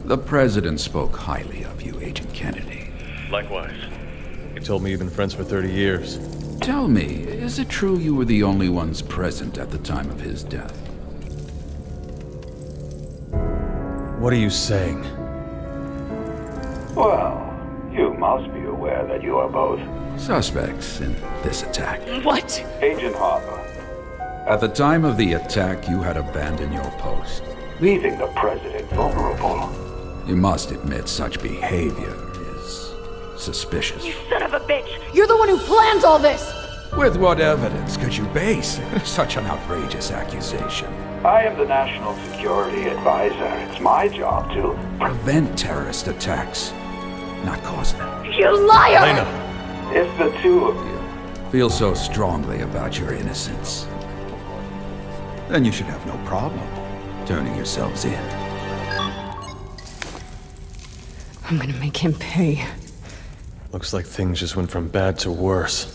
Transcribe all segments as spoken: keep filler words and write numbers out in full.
The President spoke highly of you, Agent Kennedy. Likewise. He told me you've been friends for thirty years. Tell me, is it true you were the only ones present at the time of his death? What are you saying? Well, you must be aware that you are both Suspects in this attack. What? Agent Harper, At the time of the attack, you had abandoned your post. leaving the President vulnerable. You must admit such behavior is suspicious. You son of a bitch! You're the one who plans all this! With what evidence could you base such an outrageous accusation? I am the National Security Advisor. It's my job to... Prevent terrorist attacks, not cause them. You liar! Helena! If the two of you... Feel so strongly about your innocence, then you should have no problem turning yourselves in. I'm gonna make him pay. Looks like things just went from bad to worse.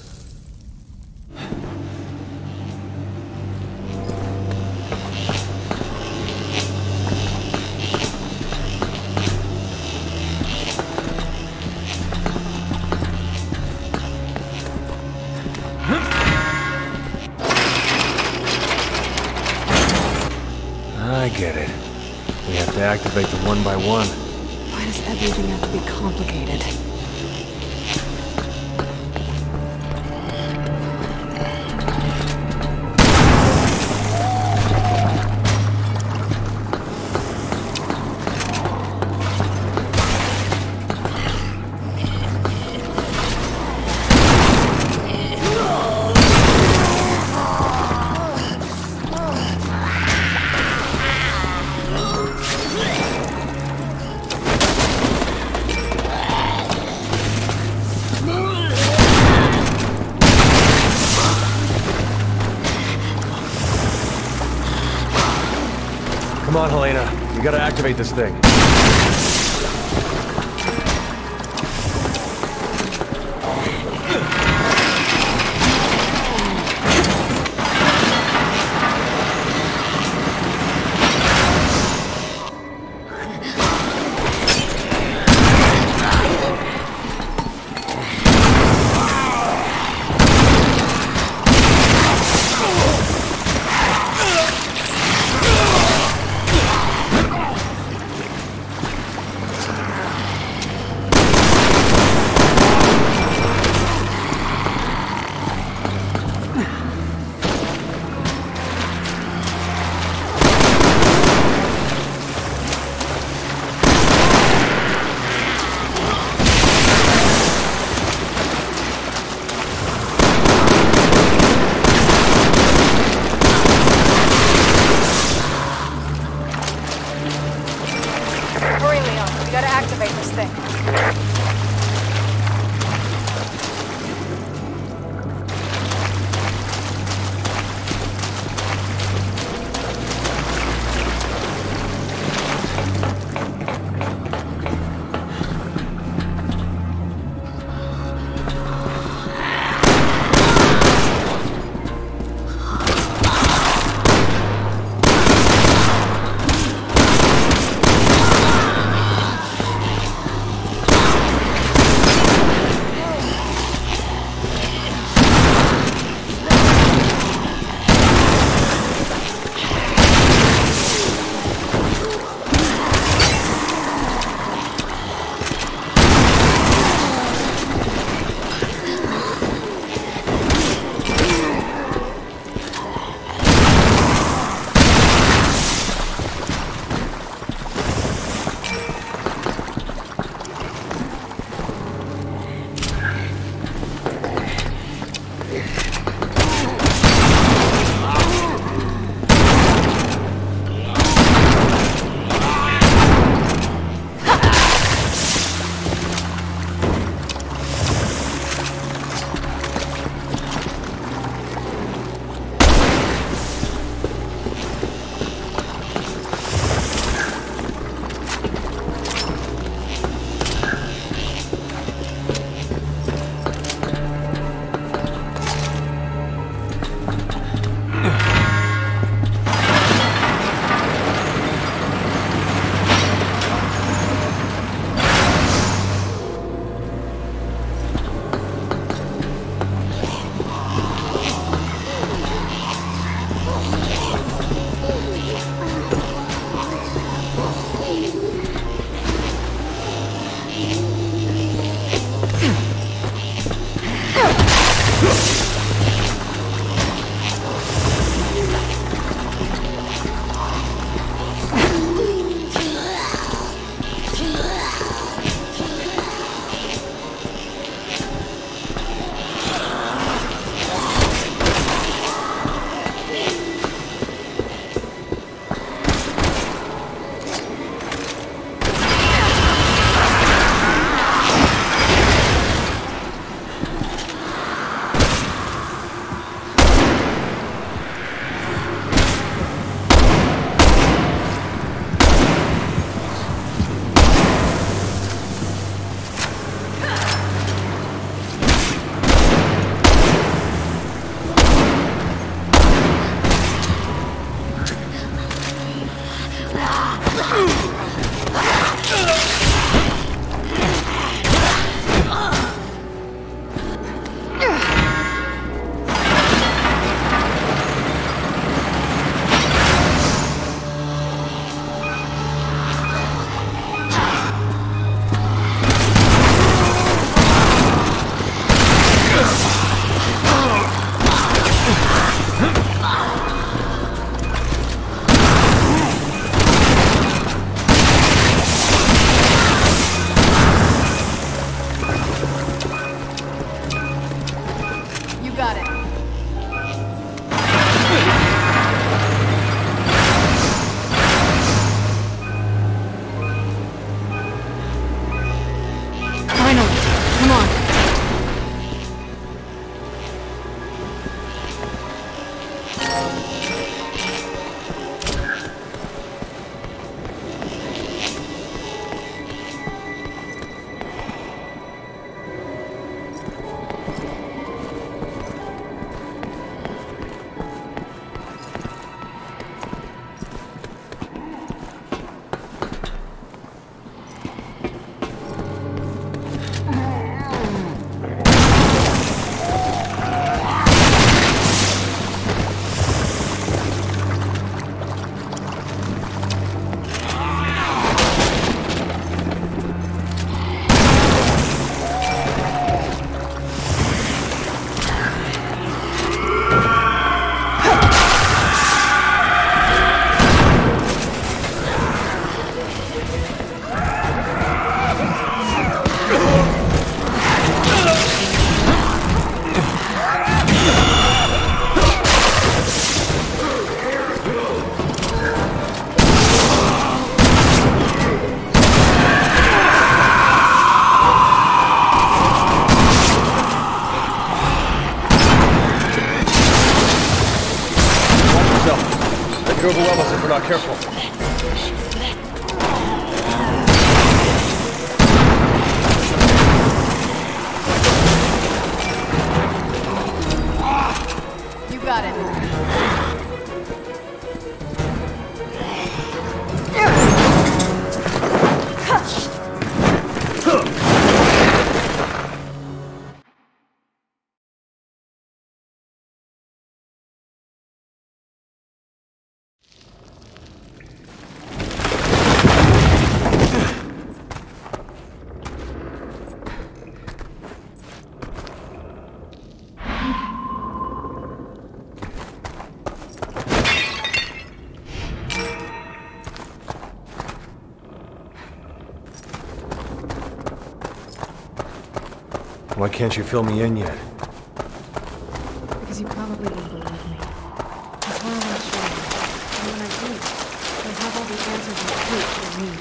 I get it. We have to activate them one by one. Why does everything have to be complicated? Come on, Helena. We gotta activate this thing. overwhelm us if we're not careful. You got it. Why can't you fill me in yet? Because you probably won't believe me. That's why I want to show you. And when I do, you'll have all the answers you hate for me.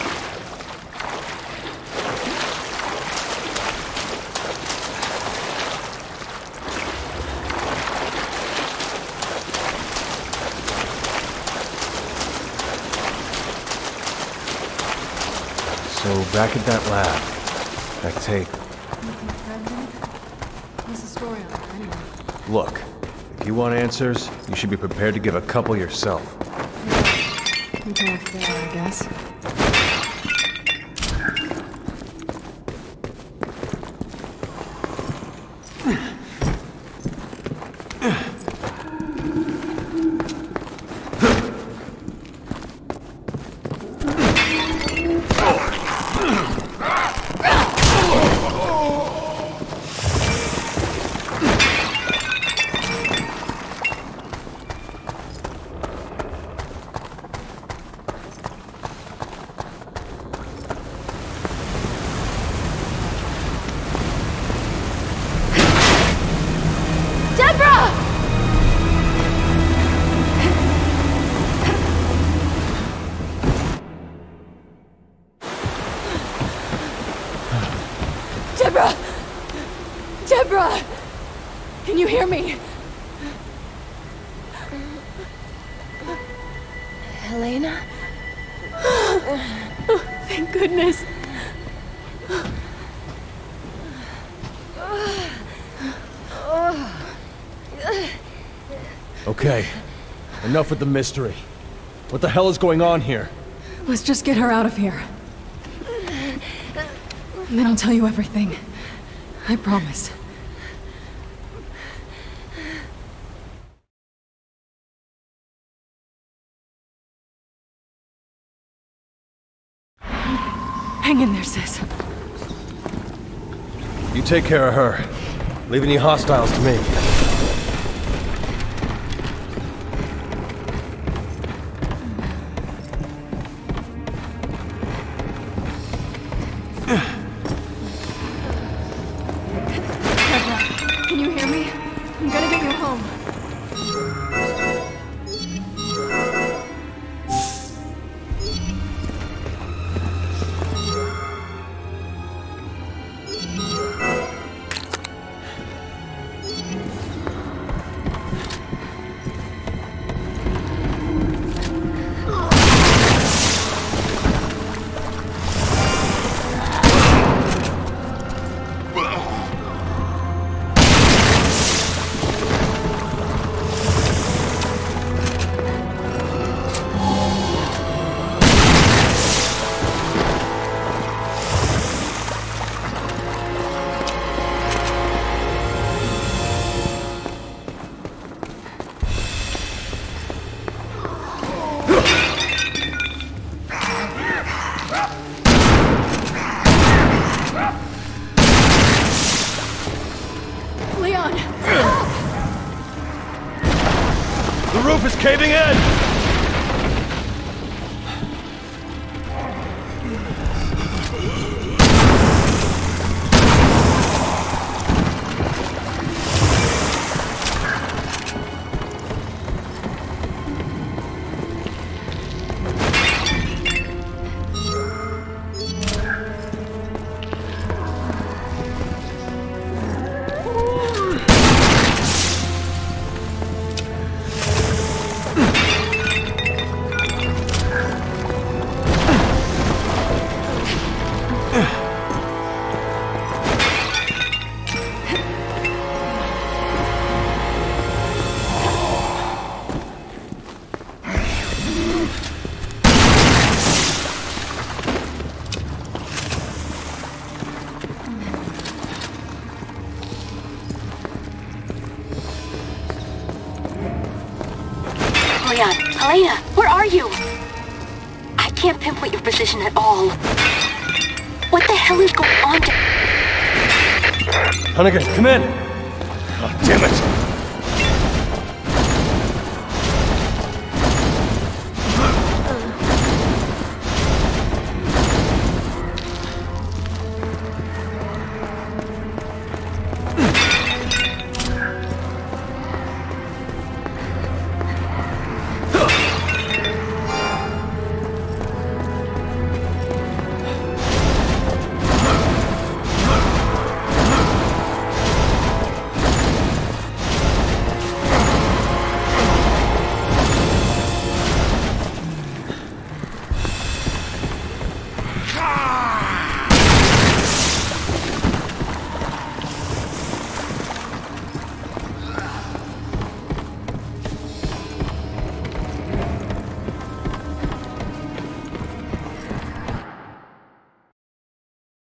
So, back at that lab. That tape. What's the story on it, anyway? Look, if you want answers, you should be prepared to give a couple yourself. Okay, fair, I guess. Deborah! Deborah! Can you hear me? Helena? Oh, thank goodness. Okay, enough with the mystery. What the hell is going on here? Let's just get her out of here. And then I'll tell you everything. I promise. Hang in there, sis. You take care of her. Leave any hostiles to me. Can you hear me? I'm gonna get you home. The roof is caving in! Helena, where are you? I can't pinpoint your position at all. What the hell is going on? Hunnigan, come in! Oh, damn it!